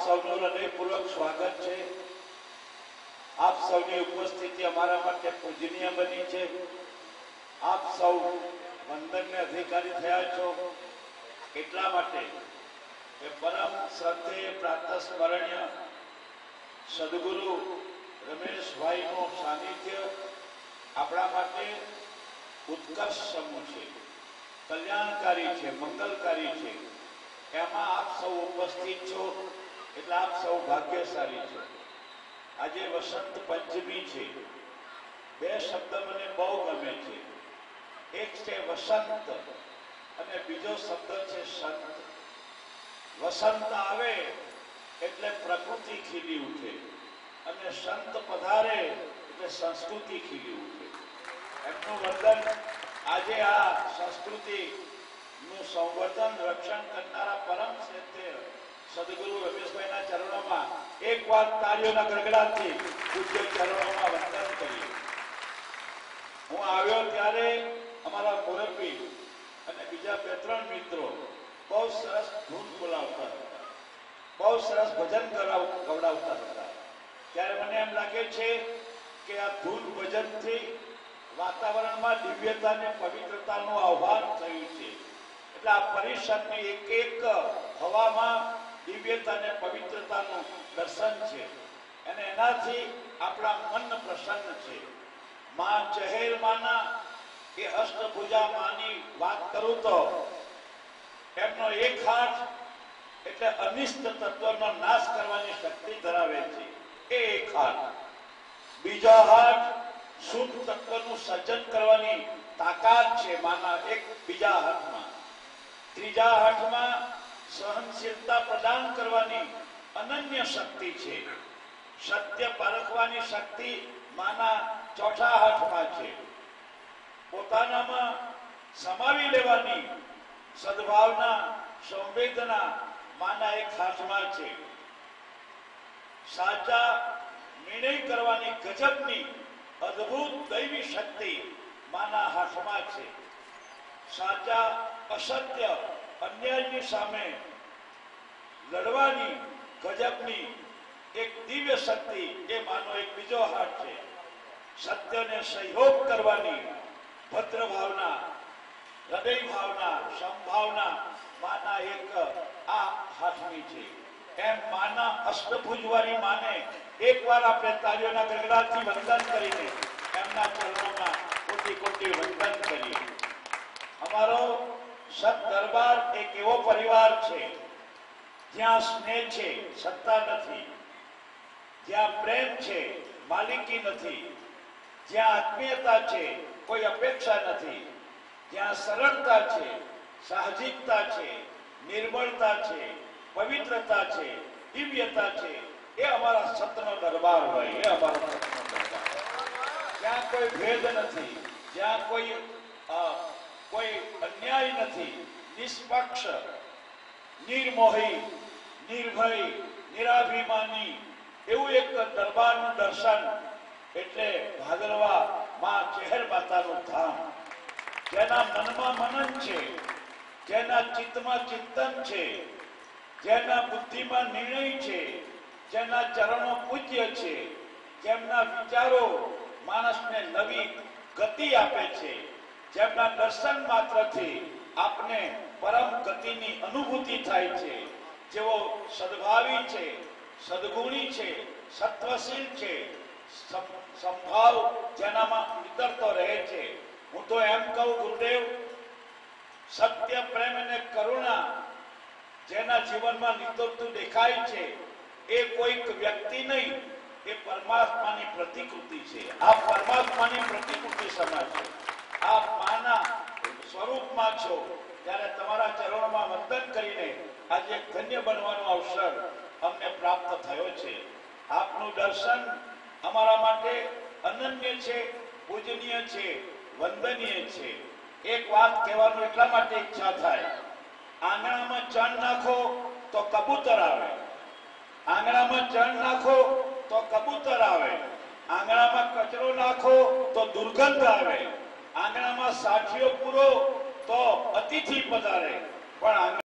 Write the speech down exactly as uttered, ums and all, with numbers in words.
સૌનું હૃદયપૂર્વક સ્વાગત છે। આપ સૌની ઉપસ્થિતિ અમારા માટે પૂજનીય બની છે। આપ સૌ વંદનને અધિકારી થયા છો એટલા માટે કે પરમ શ્રદ્ધેય પ્રાતઃ સ્મરણીય સદગુરુ રમેશભાઈનું સાનિધ્ય આપણા માટે ઉત્કર્ષ સમૂહ છે, કલ્યાણકારી છે, મંગલકારી છે। એમાં આપ સૌ ઉપસ્થિત છો એટલે આપ સૌ ભાગ્યશાળી છો। આજે વસંત પંચમી છે। બે શબ્દ મને બહુ ગમે છે। એક છે વસંત અને બીજો શબ્દ છે સંત। વસંત આવે એટલે પ્રકૃતિ ખીલી ઉઠે અને સંત પધારે એટલે સંસ્કૃતિ ખીલી ઉઠે। એમનું વંદન આજે આ સંસ્કૃતિ નું સંવર્ધન રક્ષણ કરનારા પરમ શ્રેષ્ઠ સદગુરુ રમેશભાઈના ચરણોમાં એક વાર તાળીઓના ગડગડાટથી પૂજ્ય ચરણોમાં વંદન કરીએ। હું આવ્યો ત્યારે અમારા મુરબ્બી અને બીજા બે ત્રણ મિત્રો બહુ સરસ ધૂન બોલાવતા હતા, બહુ સરસ ભજન ગવડાવતા હતા। ત્યારે મને એમ લાગે છે કે આ ધૂન ભજનથી વાતાવરણમાં દિવ્યતા અને પવિત્રતાનું આહ્વાન થયું છે। એટલે આ પરિષદની એક એક હવામાં દિવ્યતા અને પવિત્રતાનું દર્શન છે અને એનાથી આપણા મન પ્રસન્ન છે। માં ચહેર માના એ અષ્ટભુજા માની વાત કરું તો એમનો એક હાથ એટલે અનિષ્ટ તત્વનો નાશ કરવાની શક્તિ ધરાવે છે એ એક હાથ, બીજો હાથ શુદ્ધ તત્વનું સર્જન કરવાની તાકાત છે માના એક બીજા હાથમાં, ત્રીજા હાથમાં સહનશીલતા પ્રદાન કરવાની અનન્ય શક્તિ છે, સત્ય પારખવાની શક્તિ માના ચોથા હાથમાં છે, પોતાનામાં સમાવી લેવાની સદભાવના સંવેદના માના એક હાથમાં છે, સાચા નિર્ણય કરવાની ગજબની અદ્ભુત દૈવી શક્તિ માના હાથમાં છે, સાચા અસત્ય અન્યાયની સામે લડવાની ગજબની એક દિવ્ય શક્તિ એ માનો એક બીજો હાથ છે, સત્યને સહયોગ કરવાની ભદ્ર ભાવના, હૃદય ભાવના, સંભાવના માના એક આ હાથની છે। એમ માના અષ્ટભુજવાળી માને એકવાર આપણે તાળીઓના ગડગડાટથી વંદન કરીને એમના ચરણોમાં કોટી કોટી વંદન કરીએ। અમારો સત દરબાર એક એવો પરિવાર છે જ્યાં સ્નેહ છે, સત્તા નથી, જ્યાં પ્રેમ છે, માલિકી નથી, જ્યાં આત્મીયતા છે, કોઈ અપેક્ષા નથી, જ્યાં સરળતા છે, સાહજિકતા છે, નિર્મળતા છે, પવિત્રતા છે, દિવ્યતા છે, એ અમારા સતનો દરબાર હોય, એ અમારો સતનો દરબાર। જ્યાં કોઈ ભેદ નથી, જ્યાં કોઈ કોઈ અન્યાય નથી, નિષ્પક્ષ, નિર્મોહી, નિર્ભય, નિરાભિમાની એવું એક દરબારનું દર્શન એટલે ભાદરવા માં ચહેર માતાનું ધામ। જેના મનમાં મનન છે, જેના ચિત્તમાં ચિંતન છે, જેના બુદ્ધિમાં નિર્ણય છે, જેના ચરણો પૂજ્ય છે, જેમના વિચારો માણસને નવી ગતિ આપે છે, જેમના દર્શન માત્રથી આપને પરમ ગતિની અનુભૂતિ થાય છે, જેઓ સદભાવી છે, સદગુણી છે, સત્વશીલ છે, સંભાવ જેનામાં ઉતરતો રહે છે। હું તો એમ કહું ગુરુદેવ, સત્ય, પ્રેમ અને કરુણા જેના જીવનમાં નિતરતું દેખાય છે એ કોઈક વ્યક્તિ નહીં, એ પરમાત્માની પ્રતિકૃતિ છે। આ પરમાત્માની પ્રતિકૃતિ સમાજ છે। આપ માના સ્વરૂપમાં છો ત્યારે તમારા ચરણોમાં વંદન કરીને આજે એક ધન્ય બનવાનો અવસર અમને પ્રાપ્ત થયો છે। આપનું દર્શન અમારા માટે અનન્ય છે, પૂજનીય છે, વંદનીય છે। એક વાત કહેવાનું એટલા માટે ઈચ્છા થાય, આંગણામાં ચણ નાખો તો કબૂતર આવે, આંગણામાં ચણ નાખો તો કબૂતર આવે, આંગણામાં કચરો નાખો તો દુર્ગંધ આવે, આંગણામાં સાઠીઓ પૂરો તો અતિથિ પધારે, પણ